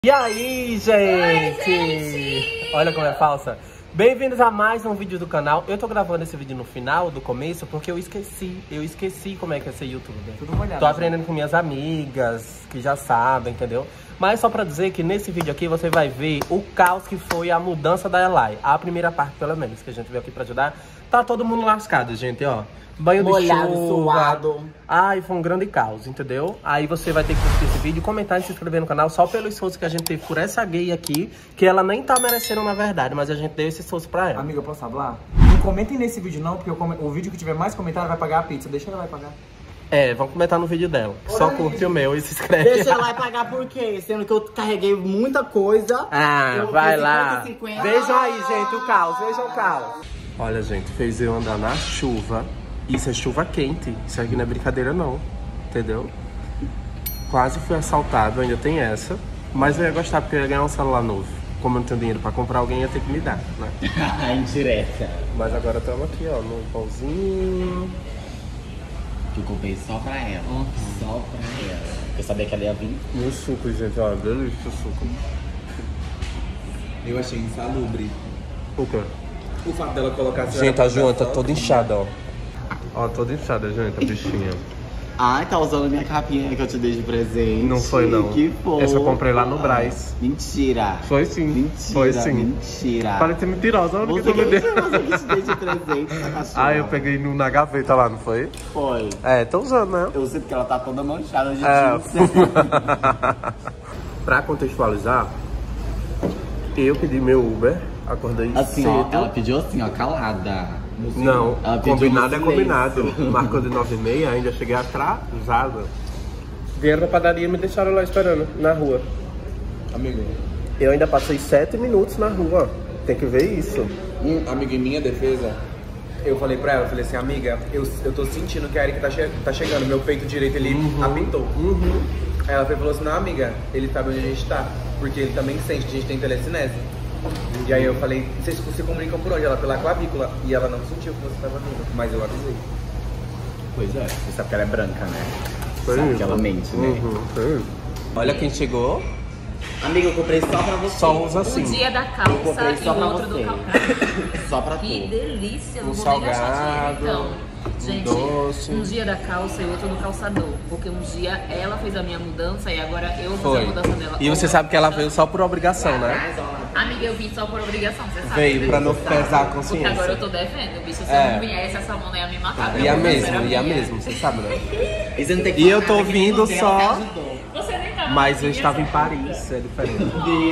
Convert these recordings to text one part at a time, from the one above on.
E aí, gente? Oi, gente! Olha como é falsa. Bem-vindos a mais um vídeo do canal. Eu tô gravando esse vídeo no final, do começo, porque eu esqueci como é que é ser youtuber. Tudo molhado. Tô aprendendo com minhas amigas, que já sabem, entendeu? Mas só pra dizer que nesse vídeo aqui você vai ver o caos que foi a mudança da Elai. A primeira parte, pelo menos, que a gente veio aqui pra ajudar. Tá todo mundo lascado, gente, ó. Banho molhado, de chuva. suado. Ai, foi um grande caos, entendeu? Aí você vai ter que curtir esse vídeo, comentar e se inscrever no canal só pelo esforço que a gente teve por essa gay aqui, que ela nem tá merecendo na verdade, mas a gente deu esse esforço pra ela. Amiga, eu posso falar? Não comentem nesse vídeo não, porque o vídeo que tiver mais comentário vai pagar a pizza. Deixa ela vai pagar. É, vamos comentar no vídeo dela. Só curte o meu e se inscreve. Deixa ela vai pagar por quê? Sendo que eu carreguei muita coisa. Ah, vai lá. 50. Vejam aí, gente, o caos. Vejam o caos. Olha, gente, fez eu andar na chuva. Isso é chuva quente. Isso aqui não é brincadeira, não. Entendeu? Quase fui assaltado, ainda tem essa. Mas eu ia gostar porque eu ia ganhar um celular novo. Como eu não tenho dinheiro pra comprar, alguém ia ter que me dar, né? Indireta. Mas agora estamos aqui, ó, no pãozinho. Que eu comprei só pra ela. Só pra ela. Porque eu sabia que ela ia vir. E o suco, gente, ó, delícia o suco. Eu achei insalubre. O quê? O fato dela colocar... Gente, a Joana tá toda inchada, ó. Ó, toda inchada, gente, a bichinha. Ai, tá usando minha capinha que eu te dei de presente. Não foi, não. Que foi? Essa eu comprei lá no Brás. Mentira. Foi sim. Mentira. Foi sim. Mentira. Parece ser mentirosa, olha o que Você tu me deu. que te dei de presente, essa cachorra. Ah, eu peguei na gaveta lá, não foi? Foi. É, tô usando, né? Eu sei porque ela tá toda manchada de É. tinta. Pra contextualizar, eu pedi meu Uber, acordei Assim, cedo. ó, ela pediu assim, ó, calada. Não, Ela pediu combinado é no combinado. silêncio. Marcou de 9h30, ainda cheguei atrasada. Vieram pra padaria e me deixaram lá esperando, na rua. Amigo, Eu ainda passei 7 minutos na rua, tem que ver isso. amigo, em minha defesa, eu falei pra ela, eu falei assim, amiga, eu tô sentindo que a Erika tá chegando, meu peito direito ele apitou. Aí ela falou assim, não, amiga, ele sabe onde a gente tá, porque ele também sente que a gente tem telecinese. E aí eu falei, vocês se comunicam por onde? Ela pela clavícula. E ela não sentiu que você tava vindo, mas eu avisei. Pois é, você sabe que ela é branca, né? Foi Sabe isso. que ela mente, né? Olha quem chegou. Amiga, eu comprei só pra você. Só usa assim. Um dia da calça comprei e só o pra outro você. do calcado. Só pra Que tu. delícia, não Um vou nem gastar salgado, dinheiro, então. Gente, doce. um dia da calça e outro do calçador. Porque um dia ela fez a minha mudança e agora eu vou fazer Foi. a mudança dela. E você sabe que ela veio só por obrigação, né? Amiga, eu vim só por obrigação, você sabe. Veio né? pra não pesar a Porque consciência. agora eu tô devendo, bicho. Se É. eu não viesse, essa mão ia me matar. Ia Meu mesmo, compromisso ia era minha. mesmo, você sabe, né? E você não tem que E eu falar tô nada, que vindo nem só- ela te ajudou. Você nem tá Mas eu minha, estava em você- Paris, é diferente.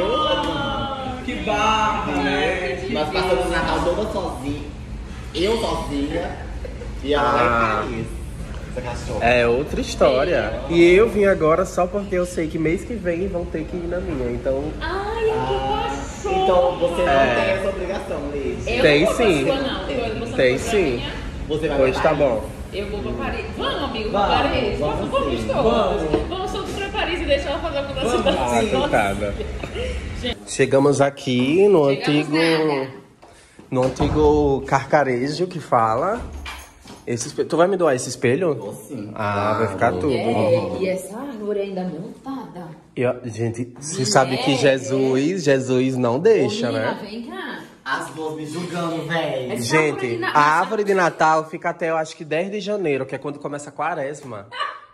Que barra, né? Nós passamos o Natal toda sozinha. Eu sozinha. E ela lá em Paris. Essa cachorra. É outra história. E eu vim agora só porque eu sei que mês que vem vão ter que ir na minha, então... Ai, que passou. Então você não É. tem essa obrigação, Liz. Eu Tem não vou pra sim. sua, não. Você Tem não foi pra sim. minha? Você vai Pois pra tá Paris? bom. Eu vou pra Paris. Vamos, amigo, pra Vamos, Paris. vamos Vamos sim. todos. Vamos todos pra Paris e deixar ela fazer a mudança da Ah, nossa. coitada. Chegamos aqui no Chegamos antigo carcarejo que fala. Esse espelho. Tu vai me doar esse espelho? Vou sim. Ah, vai ficar tudo. E essa árvore ainda montada. Gente, você sabe que Jesus não deixa, Ô, menina, né? vem cá. As duas me julgando, velho. Essa árvore Gente, de a árvore de Natal fica até, eu acho que 10 de janeiro, que é quando começa a quaresma.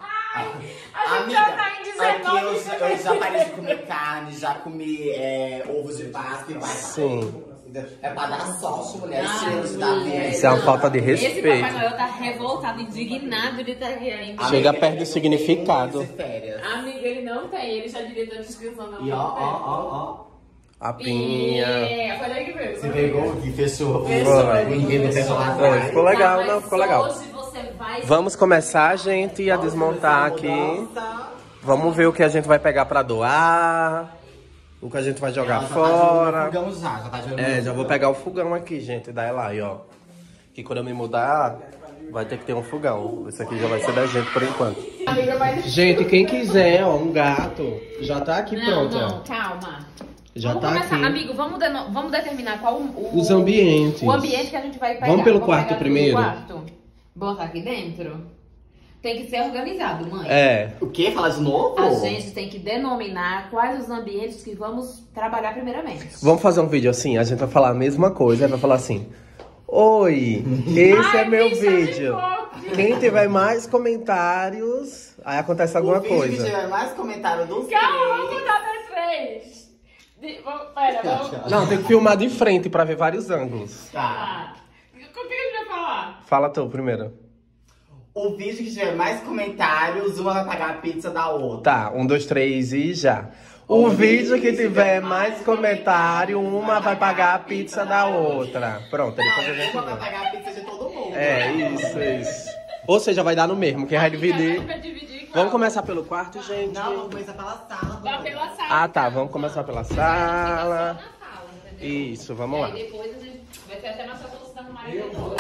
A gente já tá em 19 aqui eu já parei de comer carne, já comi ovos de Páscoa e vai. Sim. É pra dar sorte, mulher. Cheiro de dar Isso é uma falta de Esse Papai respeito. Noel tá revoltado, indignado de estar aqui ainda. Chega perto do significado. Férias. Amiga, ele não tem, ele já devia estar descansando. E ó. A pinha. Foi daí que veio. Você pegou aqui, fechou. Foi. Ninguém me fechou lá Foi, atrás. ficou legal, Tá, não? mas Ficou legal. Hoje você vai... Vamos começar, gente, a desmontar aqui. Vamos ver o que a gente vai pegar pra doar. O que a gente vai jogar fora. Já tá de olho É, no já vou pegar o fogão aqui, gente, da Elai, ó. Que quando eu me mudar, vai ter que ter um fogão. Esse aqui já vai ser da gente por enquanto. Amiga, vai... Gente, quem quiser, ó, um gato, já tá aqui pronto, Não, ó. calma. Já Vamos tá começar, aqui. amigo, vamos determinar qual Os ambientes. o ambiente que a gente vai pegar. Vamos pelo quarto pegar primeiro? o quarto. Botar aqui dentro? tem que ser organizado, mãe. É. O quê? Fala de novo? A gente tem que denominar quais os ambientes que vamos trabalhar primeiramente. Vamos fazer um vídeo assim, a gente vai falar a mesma coisa, vai falar assim: oi, esse é meu vídeo. Quem tiver mais comentários, aí acontece alguma O vídeo coisa. que tiver mais comentário dos Calma, vamos três. mudar das três. Pera, vamos... Não, tem que filmar de frente pra ver vários ângulos. Tá. O que a gente vai falar? Fala tu primeiro. O vídeo que tiver mais comentários, uma vai pagar a pizza da outra. Tá, 1, 2, 3 e já. O vídeo que tiver mais comentário, uma vai pagar a pizza da outra. Pronto, ele faz a gente. Uma vai pagar a pizza de todo mundo. É, isso. Ou seja, vai dar no mesmo, quem vai dividir. Vamos começar pelo quarto, gente? Não, vamos começar pela sala. Vai pela sala. Ah, tá, vamos começar pela sala. Entendeu? Isso, vamos lá. Aí depois a gente vai ter até nossa solução no marido todo.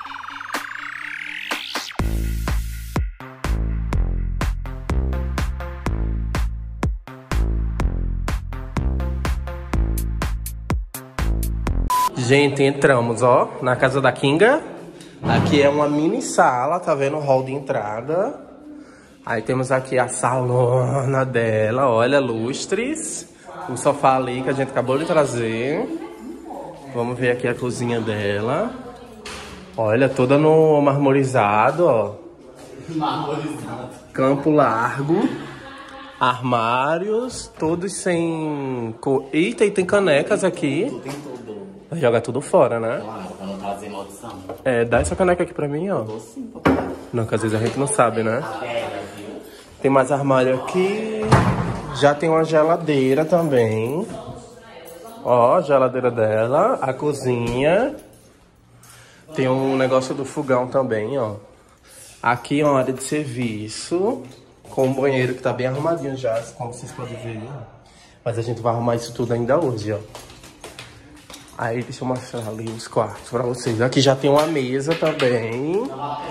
Gente, entramos, ó, na casa da Kinga. Aqui é uma mini sala, tá vendo? O hall de entrada. Aí temos aqui a salona dela, olha, lustres. O sofá ali que a gente acabou de trazer. Vamos ver aqui a cozinha dela. Olha, toda no marmorizado, ó. Marmorizado. Campo largo. Armários, todos sem cor. Eita, e tem canecas aqui. Tem tudo. Vai jogar tudo fora, né? Claro, pra não trazer maldição. É, dá essa caneca aqui pra mim, ó. Sim, papai. Não, que às vezes a gente não sabe, né? Pega, viu? Tem mais armário aqui. Já tem uma geladeira também. Ó, a geladeira dela. A cozinha. Tem um negócio do fogão também, ó. Aqui é uma área de serviço. Com um banheiro que tá bem arrumadinho já, como vocês podem ver. Mas a gente vai arrumar isso tudo ainda hoje, ó. Aí deixa eu mostrar ali os quartos pra vocês. Aqui já tem uma mesa também.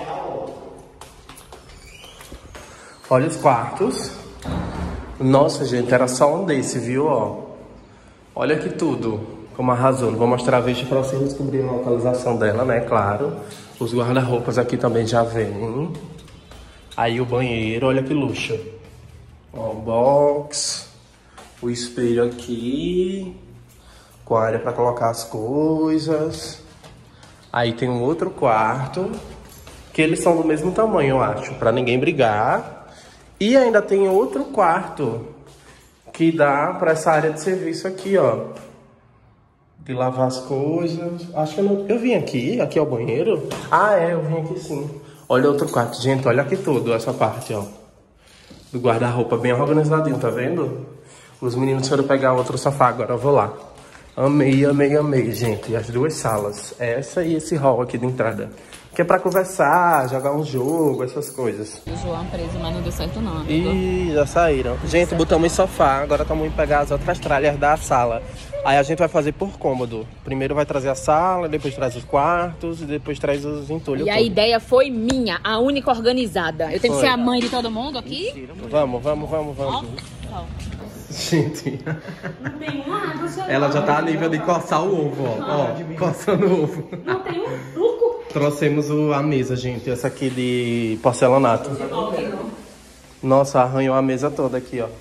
Olha os quartos. Nossa, gente, era só um desse, viu, ó. Olha aqui tudo, como arrasou. Não vou mostrar a vez pra vocês descobrirem a localização dela, né, claro. Os guarda-roupas aqui também já vem. Aí o banheiro, olha que luxo. Ó, o box. O espelho aqui. Com a área pra colocar as coisas. Aí tem um outro quarto. Que eles são do mesmo tamanho, eu acho. Pra ninguém brigar. E ainda tem outro quarto. Que dá pra essa área de serviço aqui, ó. De lavar as coisas. Acho que eu não... Eu vim aqui. Aqui é o banheiro. Ah, é. Eu vim aqui sim. Olha outro quarto. Gente, olha aqui tudo. Essa parte, ó. Do guarda-roupa bem organizadinho, tá vendo? Os meninos foram pegar outro sofá. Agora eu vou lá. Amei, amei, amei, gente. As duas salas. Essa e esse hall aqui de entrada. Que é pra conversar, jogar um jogo, essas coisas. O João preso, mas não deu certo não, amigo. Ih, já saíram. Gente, botamos em sofá. Agora estamos indo pegar as outras tralhas da sala. Aí a gente vai fazer por cômodo. Primeiro vai trazer a sala, depois traz os quartos e depois traz os entulhos. E a ideia foi minha, a única organizada. Eu tenho que ser a mãe de todo mundo aqui? Vamos. Ó. Gente, Não tem uma água, ela já tá a nível de coçar o ovo, ó. Coçando o ovo. Não tem um suco. Trouxemos a mesa, gente. Essa aqui de porcelanato. Nossa, arranhou a mesa toda aqui, ó.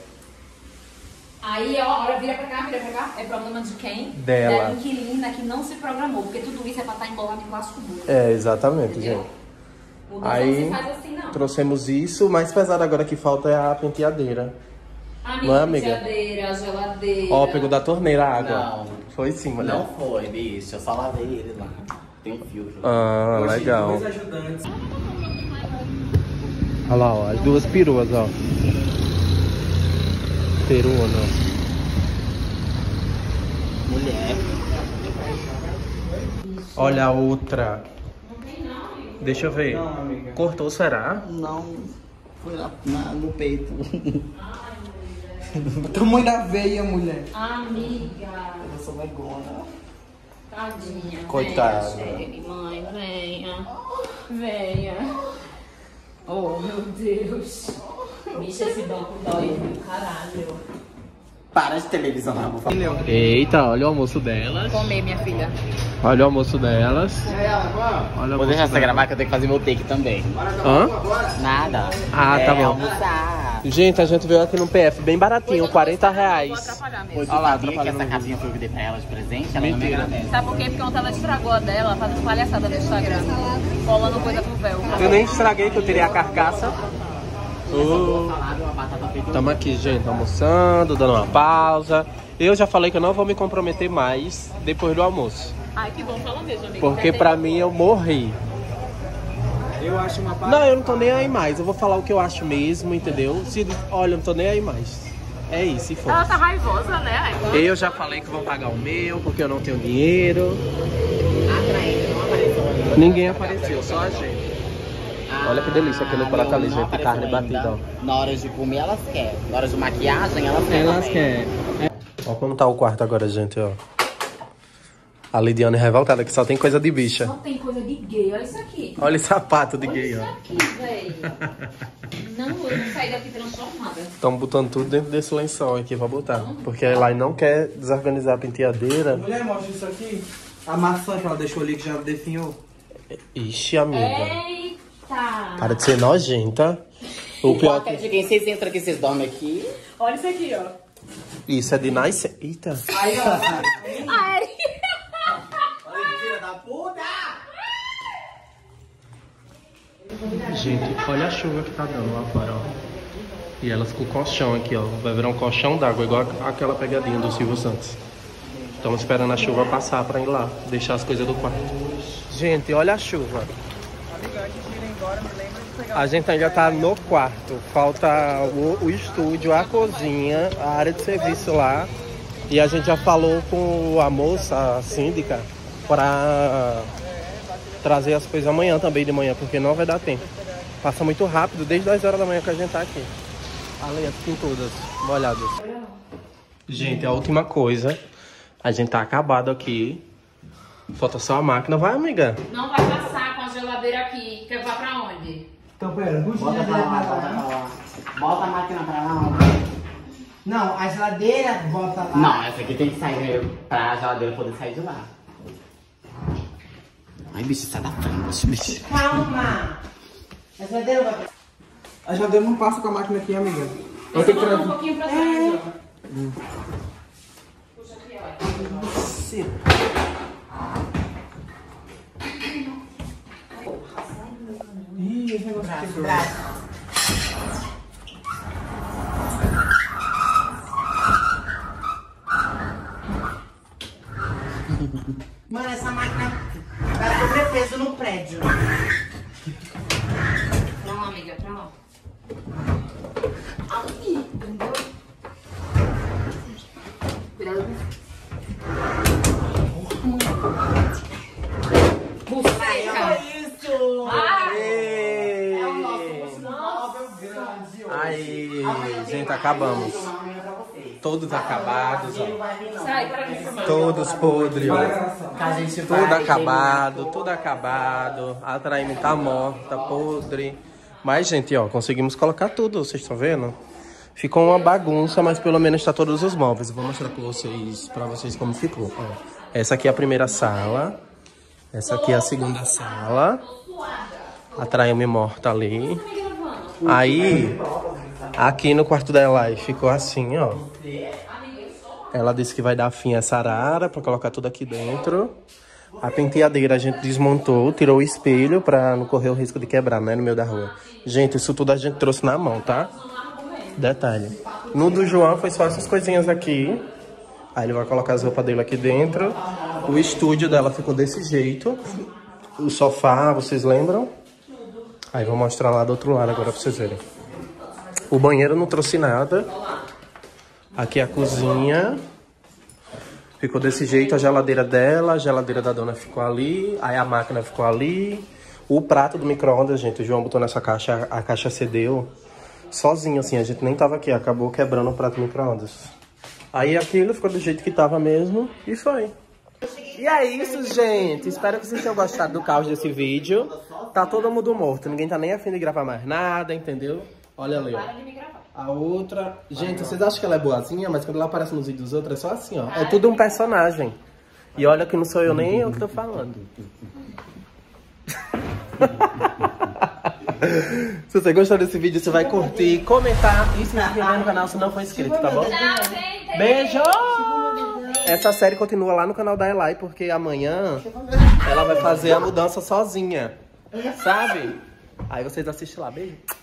Aí, ó, olha, vira pra cá. É problema de quem? Dela. Da inquilina que não se programou, porque tudo isso é pra estar embolado em plástico duro. É, exatamente, Entendeu? gente. Mudança Aí, não se faz assim, não. trouxemos isso. O mais pesado agora que falta é a penteadeira. Não é, amiga? Geladeira. Ó, pegou da torneira a água. Não. Foi sim, mulher. Não foi, bicho. Eu só lavei ele lá. Tem um filtro. Ah, Hoje, legal. dois ajudantes. Olha lá, ó, as duas peruas, ó. Peruana. Mulher. Olha a outra. Deixa eu ver. Não, amiga. Cortou, será? Não. Foi lá no peito. O tamanho da veia, mulher. Amiga. Eu sou megona. Tadinha. Coitada. Venha, chegue, mãe, venha. Oh, meu Deus. Bicha, esse banco dói, caralho. Para de televisionar, por favor. Eita, olha o almoço delas. Comer, minha filha. Olha o almoço delas. Olha o Vou deixar almoço você gravar que eu tenho que fazer meu take também. Hã? Nada. Ah, tá bom. Almoçar. Gente, a gente veio aqui no PF, bem baratinho, R$40. Vou atrapalhar mesmo. Pois Olha lá, sabia que atrapalhando essa o capinha foi o que eu dei pra ela de presente, ela não me Mentira. agradece. Sabe por quê? Porque ontem ela estragou a dela fazendo palhaçada no Instagram. Colando coisa com véu. Eu nem estraguei que eu tirei a carcaça. Salada, uma batata frita. Estamos aqui, gente, almoçando, dando uma pausa. Eu já falei que eu não vou me comprometer mais depois do almoço. Ai, que bom, fala mesmo, amigo. Porque pra mim eu morri. Eu acho uma Não, eu não tô nem aí mais. Eu vou falar o que eu acho mesmo, entendeu? Se, olha, eu não tô nem aí mais. É isso, e foi. Ela tá raivosa, né? Eu já falei que vão pagar o meu, porque eu não tenho dinheiro. Atraente, não apareceu ali. Ninguém apareceu, só a gente. Olha que delícia aquele prato ali, gente, de carne batida, ó. Na hora de comer, elas querem. Na hora de maquiagem, elas querem. também. querem. Ó como tá o quarto agora, gente, ó. A Lidiane revoltada, que só tem coisa de bicha. Não tem coisa de gay, olha isso aqui. Olha esse sapato de gay, Olha ó. isso aqui, velho. Não, eu não saí daqui transformada. Estão botando tudo dentro desse lençol aqui pra botar. Porque a Elaine não quer desorganizar a penteadeira. Mulher, mostra isso aqui. A maçã que ela deixou ali, que já definhou. Ixi, amiga. Eita! Para de ser nojenta. O pior Bota de quem vocês entram aqui, vocês dormem aqui. Olha isso aqui, ó. Isso é de nice. Eita. Aí, ó. Ai! Olha que filha da puta! Gente, olha a chuva que tá dando lá fora, ó. E elas com o colchão aqui, ó. Vai virar um colchão d'água, igual aquela pegadinha do Silvio Santos. Estamos esperando a chuva passar pra ir lá, deixar as coisas do quarto. Gente, olha a chuva. A gente ainda tá no quarto. Falta o estúdio, a cozinha, a área de serviço lá. E a gente já falou com a moça, a síndica, pra trazer as coisas amanhã também de manhã, porque não vai dar tempo. Passa muito rápido, desde as horas da manhã que a gente tá aqui. Além assim todas molhadas. Gente, a última coisa. A gente tá acabado aqui. Falta só a máquina. Vai, amiga. Não vai passar com a geladeira aqui. Quer vá pra onde? Então, pera, puxa a Bota pra geladeira lá, pra bota pra lá. lá. Bota a máquina pra lá. Não, a geladeira bota lá. Não, essa aqui tem que sair pra geladeira poder sair de lá. Ai, bicho, sai da frente, bicho. Calma. A geladeira vai... A geladeira não passa com a máquina aqui, amiga. Eu Você tenho que manda um trazer. pouquinho pra trás, ó. Puxa aqui, ó. Ih, esse negócio aqui quebrou. Mano, essa máquina vai sobrepeso no prédio. Não, amiga, pra lá. Cuidado com buceca. Isso! Ah! Aí, gente, acabamos. Todos acabados, ó. Sai, para de filmar. Todos podres, ó. A gente Tudo acabado, tudo acabado. A Traime tá morta, podre. Mas, gente, ó, conseguimos colocar tudo, vocês estão vendo? Ficou uma bagunça, mas pelo menos tá todos os móveis. Vou mostrar pra vocês como ficou. Ó, essa aqui é a primeira sala. Essa aqui é a segunda sala. A Traime morta ali. Aí, aqui no quarto dela ficou assim, ó. Ela disse que vai dar fim a essa arara pra colocar tudo aqui dentro. A penteadeira a gente desmontou, tirou o espelho pra não correr o risco de quebrar, né, no meio da rua. Gente, isso tudo a gente trouxe na mão, tá? Detalhe. No do João foi só essas coisinhas aqui. Aí ele vai colocar as roupas dele aqui dentro. O estúdio dela ficou desse jeito. O sofá, vocês lembram? Aí vou mostrar lá do outro lado agora pra vocês verem. O banheiro não trouxe nada. Aqui é a cozinha. Ficou desse jeito a geladeira dela. A geladeira da dona ficou ali. Aí a máquina ficou ali. O prato do micro-ondas, gente, o João botou nessa caixa. A caixa cedeu sozinho, assim. A gente nem tava aqui. Acabou quebrando o prato do micro-ondas. Aí aquilo ficou do jeito que tava mesmo. E foi. E é isso, gente. Espero que vocês tenham gostado do caos desse vídeo. Tá todo mundo morto. Ninguém tá nem a fim de gravar mais nada, entendeu? Olha ali, ó. A outra... Gente, vocês acham que ela é boazinha, mas quando ela aparece nos vídeos dos outros é só assim, ó. É tudo um personagem. E olha que não sou eu nem eu que tô falando. Se você gostou desse vídeo, você vai curtir, comentar e se inscrever no canal se não for inscrito, tá bom? Beijo! Essa série continua lá no canal da Elai, porque amanhã ela vai fazer a mudança sozinha, sabe? Aí vocês assistem lá, beijo!